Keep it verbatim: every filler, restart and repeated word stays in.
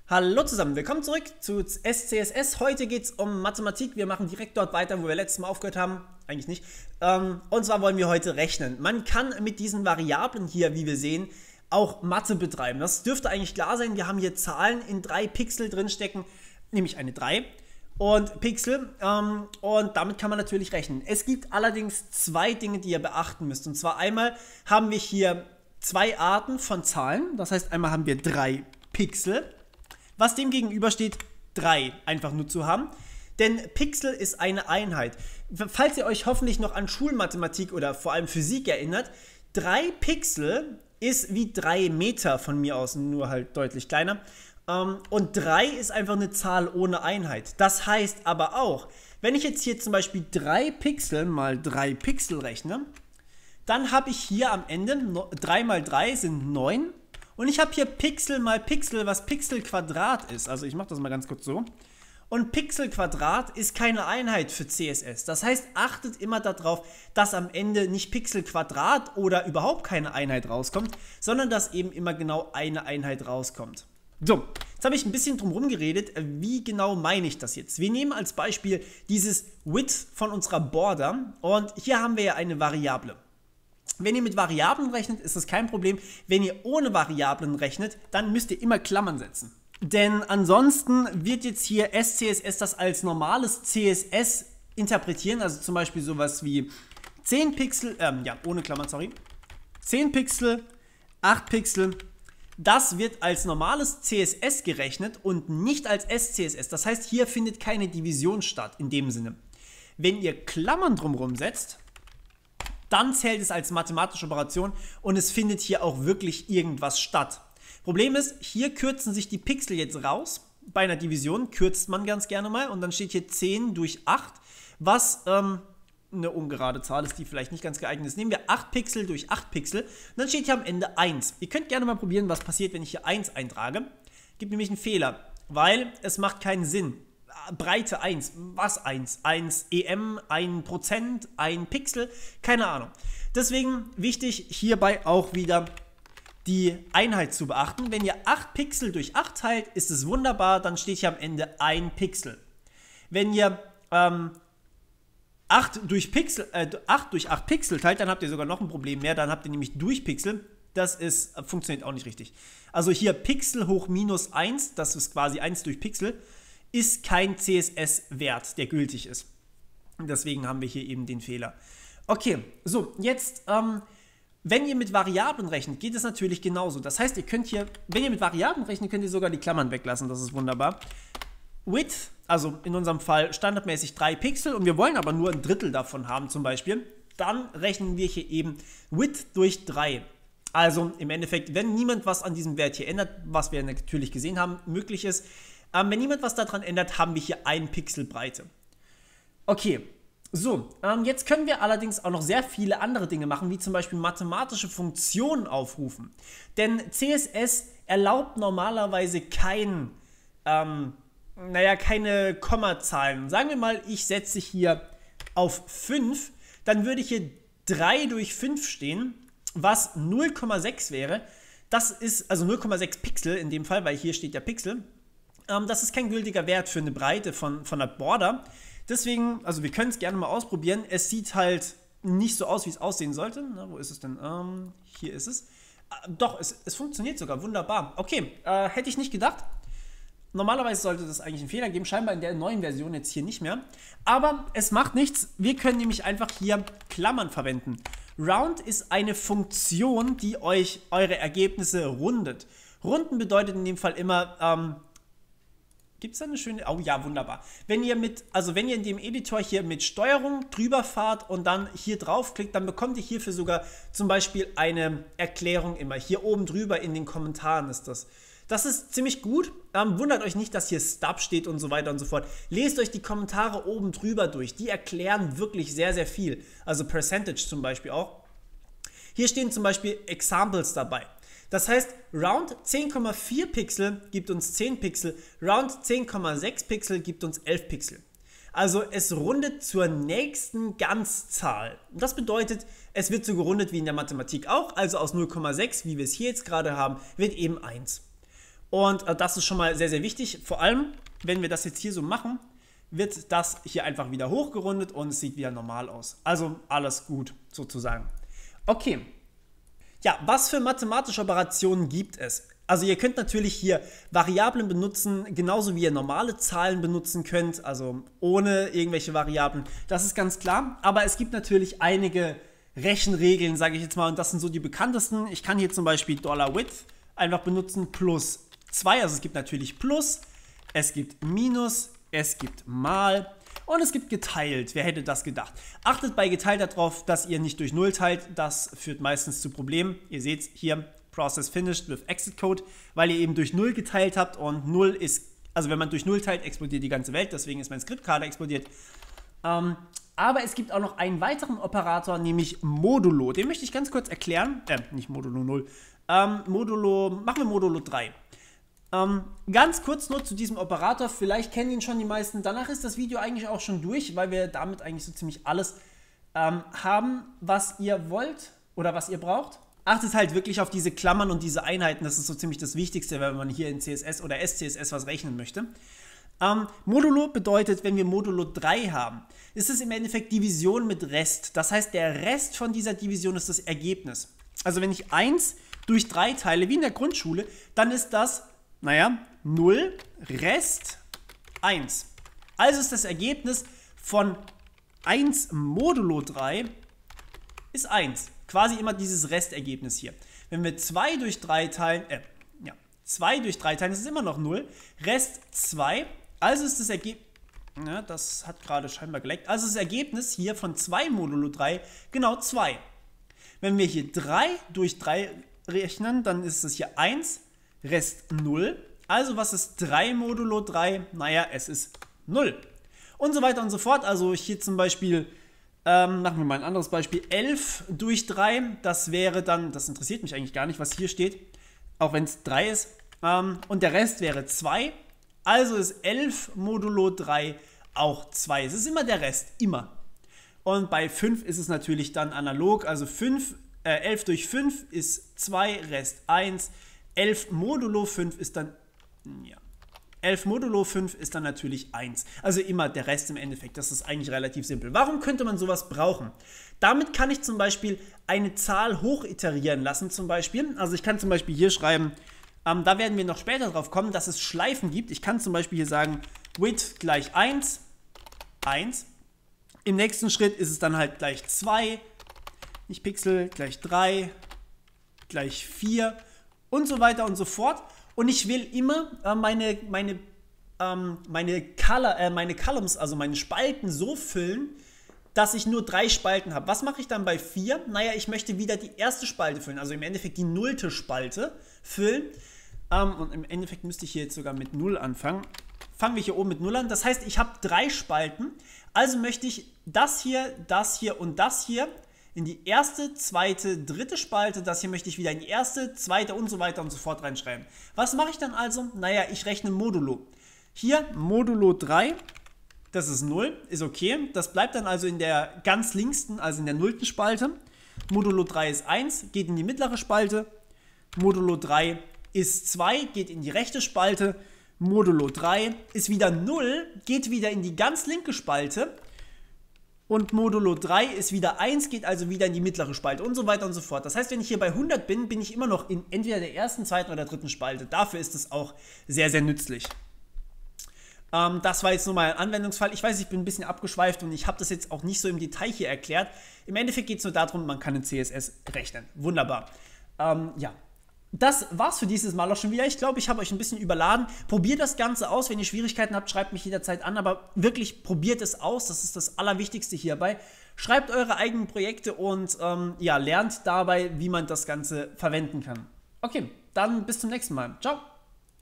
Hallo zusammen, willkommen zurück zu S C S S. Heute geht es um Mathematik. Wir machen direkt dort weiter, wo wir letztes Mal aufgehört haben. Eigentlich nicht. Ähm, und zwar wollen wir heute rechnen. Man kann mit diesen Variablen hier, wie wir sehen, auch Mathe betreiben. Das dürfte eigentlich klar sein. Wir haben hier Zahlen in drei Pixel drinstecken, nämlich eine drei und Pixel. Ähm, und damit kann man natürlich rechnen. Es gibt allerdings zwei Dinge, die ihr beachten müsst. Und zwar einmal haben wir hier zwei Arten von Zahlen. Das heißt, einmal haben wir drei Pixel, was dem gegenübersteht, drei einfach nur zu haben. Denn Pixel ist eine Einheit. Falls ihr euch hoffentlich noch an Schulmathematik oder vor allem Physik erinnert, drei Pixel ist wie drei Meter von mir aus, nur halt deutlich kleiner. Und drei ist einfach eine Zahl ohne Einheit. Das heißt aber auch, wenn ich jetzt hier zum Beispiel drei Pixel mal drei Pixel rechne, dann habe ich hier am Ende drei mal drei sind neun. Und ich habe hier Pixel mal Pixel, was Pixel Quadrat ist. Also ich mache das mal ganz kurz so. Und Pixel Quadrat ist keine Einheit für C S S. Das heißt, achtet immer darauf, dass am Ende nicht Pixel Quadrat oder überhaupt keine Einheit rauskommt, sondern dass eben immer genau eine Einheit rauskommt. So, jetzt habe ich ein bisschen drum herum geredet. Wie genau meine ich das jetzt? Wir nehmen als Beispiel dieses Width von unserer Border und hier haben wir ja eine Variable. Wenn ihr mit Variablen rechnet, ist das kein Problem. Wenn ihr ohne Variablen rechnet, dann müsst ihr immer Klammern setzen. Denn ansonsten wird jetzt hier S C S S das als normales C S S interpretieren, also zum Beispiel sowas wie zehn Pixel, ähm, ja, ohne Klammern, sorry, zehn Pixel, acht Pixel, das wird als normales C S S gerechnet und nicht als S C S S. Das heißt, hier findet keine Division statt, in dem Sinne. Wenn ihr Klammern drumherum setzt, dann zählt es als mathematische Operation und es findet hier auch wirklich irgendwas statt. Problem ist, hier kürzen sich die Pixel jetzt raus. Bei einer Division kürzt man ganz gerne mal und dann steht hier zehn durch acht, was ähm, eine ungerade Zahl ist, die vielleicht nicht ganz geeignet ist. Nehmen wir acht Pixel durch acht Pixel und dann steht hier am Ende eins. Ihr könnt gerne mal probieren, was passiert, wenn ich hier eins eintrage. Gibt nämlich einen Fehler, weil es macht keinen Sinn. Breite eins, was eins? eins E M, ein Prozent, ein Pixel, keine Ahnung. Deswegen wichtig hierbei auch wieder die Einheit zu beachten. Wenn ihr acht Pixel durch acht teilt, ist es wunderbar, dann steht hier am Ende ein Pixel. Wenn ihr ähm, acht durch Pixel, äh, acht durch acht Pixel teilt, dann habt ihr sogar noch ein Problem mehr, dann habt ihr nämlich durch Pixel. Das ist, funktioniert auch nicht richtig. Also hier Pixel hoch minus eins, das ist quasi eins durch Pixel, ist kein C S S-Wert, der gültig ist. Deswegen haben wir hier eben den Fehler. Okay, so, jetzt, ähm, wenn ihr mit Variablen rechnet, geht es natürlich genauso. Das heißt, ihr könnt hier, wenn ihr mit Variablen rechnet, könnt ihr sogar die Klammern weglassen, das ist wunderbar. Width, also in unserem Fall standardmäßig drei Pixel und wir wollen aber nur ein Drittel davon haben zum Beispiel, dann rechnen wir hier eben Width durch drei. Also im Endeffekt, wenn niemand was an diesem Wert hier ändert, was wir natürlich gesehen haben, möglich ist, Ähm, wenn niemand was daran ändert, haben wir hier ein Pixel Breite. Okay, so, ähm, jetzt können wir allerdings auch noch sehr viele andere Dinge machen, wie zum Beispiel mathematische Funktionen aufrufen. Denn C S S erlaubt normalerweise kein, ähm, naja, keine Kommazahlen. Sagen wir mal, ich setze hier auf fünf, dann würde hier drei durch fünf stehen, was null Komma sechs wäre. Das ist also null Komma sechs Pixel in dem Fall, weil hier steht ja Pixel. Das ist kein gültiger Wert für eine Breite von, von der Border. Deswegen, also wir können es gerne mal ausprobieren. Es sieht halt nicht so aus, wie es aussehen sollte. Na, wo ist es denn? Ähm, hier ist es. Äh, doch, es, es funktioniert sogar. Wunderbar. Okay, äh, hätte ich nicht gedacht. Normalerweise sollte das eigentlich einen Fehler geben. Scheinbar in der neuen Version jetzt hier nicht mehr. Aber es macht nichts. Wir können nämlich einfach hier Klammern verwenden. Round ist eine Funktion, die euch eure Ergebnisse rundet. Runden bedeutet in dem Fall immer, ähm, gibt es da eine schöne, oh ja, wunderbar. Wenn ihr mit, also wenn ihr in dem Editor hier mit Steuerung drüber fahrt und dann hier draufklickt, dann bekommt ihr hierfür sogar zum Beispiel eine Erklärung immer. Hier oben drüber in den Kommentaren ist das. Das ist ziemlich gut. Ähm, wundert euch nicht, dass hier Stub steht und so weiter und so fort. Lest euch die Kommentare oben drüber durch. Die erklären wirklich sehr, sehr viel. Also Percentage zum Beispiel auch. Hier stehen zum Beispiel Examples dabei. Das heißt, Round zehn Komma vier Pixel gibt uns zehn Pixel, Round zehn Komma sechs Pixel gibt uns elf Pixel. Also es rundet zur nächsten Ganzzahl. Das bedeutet, es wird so gerundet wie in der Mathematik auch, also aus null Komma sechs, wie wir es hier jetzt gerade haben, wird eben eins. Und äh, das ist schon mal sehr, sehr wichtig. Vor allem, wenn wir das jetzt hier so machen, wird das hier einfach wieder hochgerundet und es sieht wieder normal aus. Also alles gut sozusagen. Okay. Ja, was für mathematische Operationen gibt es? Also ihr könnt natürlich hier Variablen benutzen, genauso wie ihr normale Zahlen benutzen könnt, also ohne irgendwelche Variablen. Das ist ganz klar, aber es gibt natürlich einige Rechenregeln, sage ich jetzt mal, und das sind so die bekanntesten. Ich kann hier zum Beispiel $width einfach benutzen plus zwei, also es gibt natürlich plus, es gibt minus, es gibt mal und es gibt geteilt. Wer hätte das gedacht? Achtet bei geteilt darauf, dass ihr nicht durch null teilt, das führt meistens zu Problemen. Ihr seht hier, Process finished with exit code, weil ihr eben durch null geteilt habt und null ist, also wenn man durch null teilt, explodiert die ganze Welt, deswegen ist mein Skript gerade explodiert. Ähm, aber es gibt auch noch einen weiteren Operator, nämlich Modulo. Den möchte ich ganz kurz erklären. Äh, nicht Modulo null. Ähm, Modulo, machen wir Modulo drei. Ähm, ganz kurz nur zu diesem Operator, vielleicht kennen ihn schon die meisten. Danach ist das Video eigentlich auch schon durch, weil wir damit eigentlich so ziemlich alles ähm, haben, was ihr wollt oder was ihr braucht. Achtet halt wirklich auf diese Klammern und diese Einheiten, das ist so ziemlich das Wichtigste, wenn man hier in C S S oder S C S S was rechnen möchte. Ähm, Modulo bedeutet, wenn wir Modulo drei haben, ist es im Endeffekt Division mit Rest. Das heißt, der Rest von dieser Division ist das Ergebnis. Also wenn ich eins durch drei teile, wie in der Grundschule, dann ist das, naja, null, Rest, eins. Also ist das Ergebnis von eins modulo drei ist eins. Quasi immer dieses Restergebnis hier. Wenn wir zwei durch drei teilen, äh, ja, zwei durch drei teilen, ist es immer noch null. Rest zwei, also ist das Ergebnis, ja, das hat gerade scheinbar geleckt, also das Ergebnis hier von zwei modulo drei genau zwei. Wenn wir hier drei durch drei rechnen, dann ist es hier eins, Rest null. Also was ist drei modulo drei? Naja, es ist null. Und so weiter und so fort. Also hier zum Beispiel, ähm, machen wir mal ein anderes Beispiel, elf durch drei, das wäre dann, das interessiert mich eigentlich gar nicht, was hier steht, auch wenn es drei ist. Ähm, und der Rest wäre zwei. Also ist elf modulo drei auch zwei. Es ist immer der Rest, immer. Und bei fünf ist es natürlich dann analog, also fünf, äh, elf durch fünf ist zwei, Rest eins. elf modulo fünf ist dann, ja, elf modulo fünf ist dann natürlich eins. Also immer der Rest im Endeffekt. Das ist eigentlich relativ simpel. Warum könnte man sowas brauchen? Damit kann ich zum Beispiel eine Zahl hoch iterieren lassen zum Beispiel. Also ich kann zum Beispiel hier schreiben, ähm, da werden wir noch später drauf kommen, dass es Schleifen gibt. Ich kann zum Beispiel hier sagen, width gleich eins, eins. Im nächsten Schritt ist es dann halt gleich zwei, nicht Pixel, gleich drei, gleich vier und so weiter und so fort. Und ich will immer äh, meine, meine, ähm, meine, Color, äh, meine Columns, also meine Spalten so füllen, dass ich nur drei Spalten habe. Was mache ich dann bei vier? Naja, ich möchte wieder die erste Spalte füllen, also im Endeffekt die nullte Spalte füllen. Ähm, und im Endeffekt müsste ich hier jetzt sogar mit null anfangen. Fangen wir hier oben mit null an. Das heißt, ich habe drei Spalten. Also möchte ich das hier, das hier und das hier in die erste, zweite, dritte Spalte. Das hier möchte ich wieder in die erste, zweite und so weiter und so fort reinschreiben. Was mache ich dann also? Naja, ich rechne Modulo. Hier Modulo drei, das ist null, ist okay. Das bleibt dann also in der ganz linksten, also in der nullten Spalte. Modulo drei ist eins, geht in die mittlere Spalte. Modulo drei ist zwei, geht in die rechte Spalte. Modulo drei ist wieder null, geht wieder in die ganz linke Spalte. Und Modulo drei ist wieder eins, geht also wieder in die mittlere Spalte und so weiter und so fort. Das heißt, wenn ich hier bei hundert bin, bin ich immer noch in entweder der ersten, zweiten oder dritten Spalte. Dafür ist es auch sehr, sehr nützlich. Ähm, das war jetzt nur mal ein Anwendungsfall. Ich weiß, ich bin ein bisschen abgeschweift und ich habe das jetzt auch nicht so im Detail hier erklärt. Im Endeffekt geht es nur darum, man kann in C S S rechnen. Wunderbar. Ähm, ja. Das war's für dieses Mal auch schon wieder. Ich glaube, ich habe euch ein bisschen überladen. Probiert das Ganze aus. Wenn ihr Schwierigkeiten habt, schreibt mich jederzeit an. Aber wirklich, probiert es aus. Das ist das Allerwichtigste hierbei. Schreibt eure eigenen Projekte und ähm, ja, lernt dabei, wie man das Ganze verwenden kann. Okay, dann bis zum nächsten Mal. Ciao.